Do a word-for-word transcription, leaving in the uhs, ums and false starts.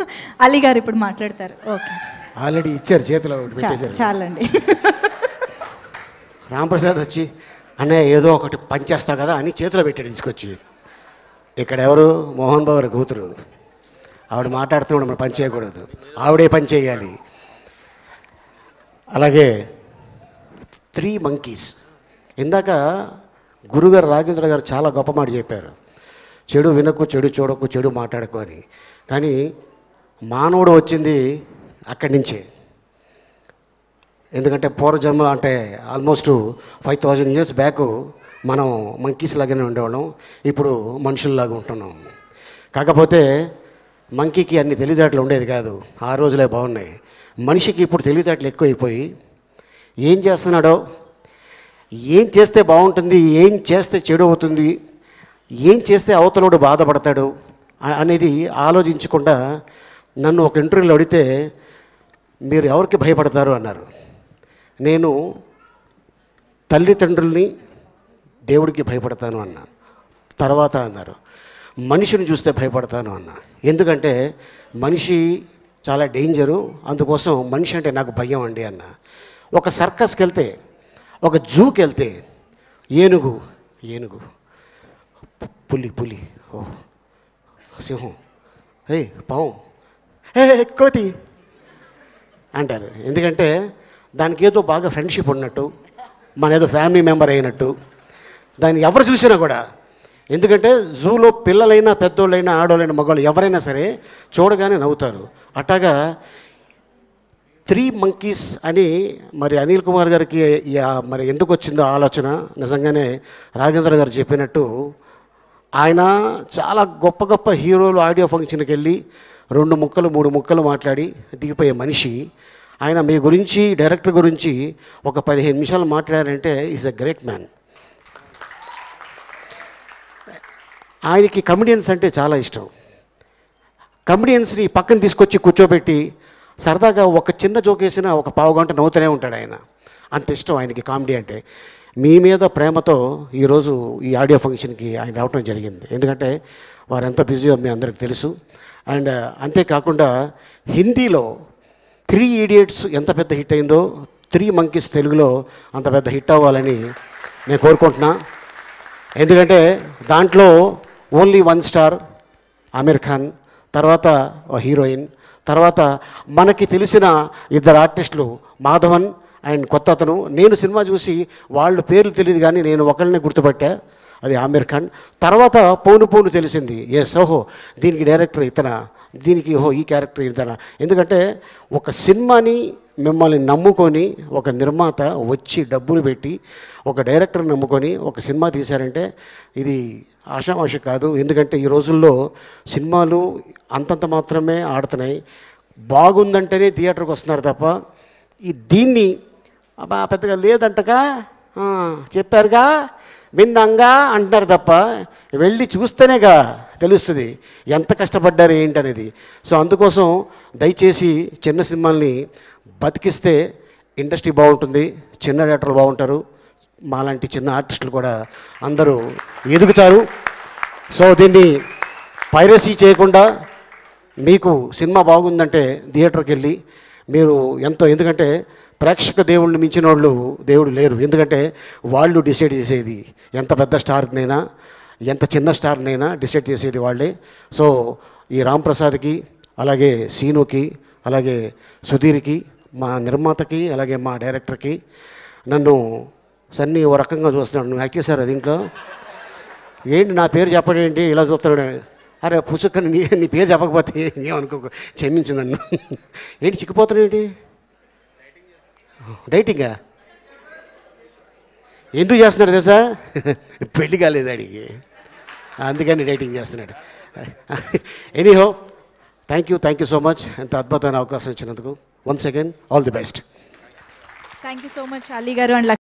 అలీ గారు ఇప్పుడు మాట్లాడతారు. ఓకే, ఆల్రెడీ ఇచ్చారు చేతిలో చాలండి. రాంప్రసాద్ వచ్చి అన్నయ్య ఏదో ఒకటి పని చేస్తావు కదా అని చేతిలో పెట్టాడు తీసుకొచ్చి. ఇక్కడ ఎవరు మోహన్ బాబు కూతురు, ఆవిడ మాట్లాడుతున్నాడు మనం పని చేయకూడదు, ఆవిడే పని చేయాలి. అలాగే త్రీ మంకీస్, ఇందాక గురుగారు రాఘవేంద్ర గారు చాలా గొప్ప మాట చెప్పారు, చెడు వినకు, చెడు చూడకు, చెడు మాట్లాడకు అని. కానీ మానవుడు వచ్చింది అక్కడి నుంచే. ఎందుకంటే పూర్వజన్మ అంటే almost five thousand years back మనం మంకీస్ లాగానే ఉండేవాళ్ళం, ఇప్పుడు మనుషుల్లాగా ఉంటున్నాం. కాకపోతే మంకీకి అన్ని తెలివితేటలు ఉండేది కాదు, ఆ రోజులే బాగున్నాయి. మనిషికి ఇప్పుడు తెలివితేటలు ఎక్కువైపోయి ఏం చేస్తున్నాడో, ఏం చేస్తే బాగుంటుంది, ఏం చేస్తే చెడు అవుతుంది, ఏం చేస్తే అవతలోడు బాధపడతాడు అనేది ఆలోచించకుండా నన్ను ఒక ఇంటర్వ్యూలో అడిగితే మీరు ఎవరికి భయపడతారు అన్నారు. నేను తల్లిదండ్రుల్ని దేవుడికి భయపడతాను అన్నాను. తర్వాత అన్నారు మనిషిని చూస్తే భయపడతాను అన్నా. ఎందుకంటే మనిషి చాలా డేంజరు, అందుకోసం మనిషి అంటే నాకు భయం అండి అన్న. ఒక సర్కస్కి వెళ్తే, ఒక జూకి వెళ్తే ఏనుగు ఏనుగు పులి పులి ఓ సింహం, ఏ పావు, ఏ కోతి అంటారు. ఎందుకంటే దానికి ఏదో బాగా ఫ్రెండ్షిప్ ఉన్నట్టు, మన ఏదో ఫ్యామిలీ మెంబర్ అయినట్టు దాన్ని ఎవరు చూసినా కూడా. ఎందుకంటే జూలో పిల్లలైనా పెద్దోళ్ళైనా ఆడోళ్ళైనా మగవాళ్ళు ఎవరైనా సరే చూడగానే నవ్వుతారు. అట్లాగా త్రీ మంకీస్ అని మరి అనిల్ కుమార్ గారికి మరి ఎందుకు వచ్చిందో ఆలోచన, నిజంగానే రాఘవేంద్ర గారు చెప్పినట్టు ఆయన చాలా గొప్ప గొప్ప హీరోలు ఆడియో ఫంక్షన్కి వెళ్ళి రెండు ముక్కలు మూడు ముక్కలు మాట్లాడి దిగిపోయే మనిషి. ఆయన మీ గురించి, డైరెక్టర్ గురించి ఒక పదిహేను నిమిషాలు మాట్లాడారంటే ఈజ్ అ గ్రేట్ మ్యాన్. ఆయనకి కమెడియన్స్ అంటే చాలా ఇష్టం. కమెడియన్స్ని పక్కన తీసుకొచ్చి కూర్చోబెట్టి సరదాగా ఒక చిన్న జోక్ వేసినా ఒక పావు గంట నవ్వుతూనే ఉంటాడు ఆయన. అంత ఇష్టం ఆయనకి కామెడీ అంటే. మీ మీద ప్రేమతో ఈరోజు ఈ ఆడియో ఫంక్షన్కి ఆయన రావడం జరిగింది. ఎందుకంటే వారు ఎంత బిజీయో మీ అందరికి తెలుసు. అండ్ అంతేకాకుండా హిందీలో త్రీ ఇడియట్స్ ఎంత పెద్ద హిట్ అయిందో, త్రీ మంకీస్ తెలుగులో అంత పెద్ద హిట్ అవ్వాలని నేను కోరుకుంటున్నా. ఎందుకంటే దాంట్లో only one star Aamir Khan, తర్వాత హీరోయిన్, తర్వాత మనకి తెలిసిన ఇద్దరు ఆర్టిస్టులు మాధవన్ అండ్ కొత్త అతను. నేను సినిమా చూసి వాళ్ళ పేర్లు తెలియదు కానీ నేను ఒకళ్ళనే గుర్తుపట్టా, అది ఆమిర్ ఖాన్. తర్వాత పోను పోను తెలిసింది, ఎస్ ఓహో దీనికి డైరెక్టర్ ఇతన, దీనికి ఓహో ఈ క్యారెక్టర్ ఇతన. ఎందుకంటే ఒక సినిమాని మిమ్మల్ని నమ్ముకొని ఒక నిర్మాత వచ్చి డబ్బులు పెట్టి ఒక డైరెక్టర్ నమ్ముకొని ఒక సినిమా తీశారంటే ఇది ఆషామాషి కాదు. ఎందుకంటే ఈ రోజుల్లో సినిమాలు అంతంత మాత్రమే ఆడుతున్నాయి. బాగుందంటేనే థియేటర్కి వస్తున్నారు తప్ప ఈ దీన్ని అబ్బా పెద్దగా లేదంటగా చెప్పారుగా విన్నాంగా అంటున్నారు తప్ప వెళ్ళి చూస్తేనేగా తెలుస్తుంది ఎంత కష్టపడ్డారు ఏంటనేది. సో అందుకోసం దయచేసి చిన్న సినిమాల్ని బతికిస్తే ఇండస్ట్రీ బాగుంటుంది, చిన్న డైరెక్టర్లు బాగుంటారు, మాలాంటి చిన్న ఆర్టిస్టులు కూడా అందరూ ఎదుగుతారు. సో దీన్ని పైరసీ చేయకుండా మీకు సినిమా బాగుందంటే థియేటర్కి వెళ్ళి మీరు ఎంతో, ఎందుకంటే ప్రేక్షక దేవుళ్ళని మించిన వాళ్ళు దేవుడు లేరు. ఎందుకంటే వాళ్ళు డిసైడ్ చేసేది ఎంత పెద్ద స్టార్నైనా ఎంత చిన్న స్టార్నైనా డిసైడ్ చేసేది వాళ్ళే. సో ఈ రాంప్రసాద్కి, అలాగే సీనుకి, అలాగే సుధీర్కి, మా నిర్మాతకి, అలాగే మా డైరెక్టర్కి, నన్ను సన్నీ ఓ రకంగా చూస్తున్నాడు, నువ్వు యాక్ట్ చేశారు దీంట్లో ఏంటి నా పేరు చెప్పడం ఏంటి ఇలా చూస్తున్నాడు. అరే పుసుక్కని నీ నీ పేరు చెప్పకపోతే ఏమనుకో, క్షమించు నన్ను. ఏంటి చిక్కిపోతున్నావు ఏంటి? డైటింగా ఎందుకు చేస్తున్నాడు తెలుసా? పెళ్ళి కాలేదు అడిగి, అందుకని డైటింగ్ చేస్తున్నాడు. Anyhow thank you thank you so much, ఎంత అద్భుతమైన అవకాశం ఇచ్చినందుకు. Once again all the best. Thank you so much Ali garu and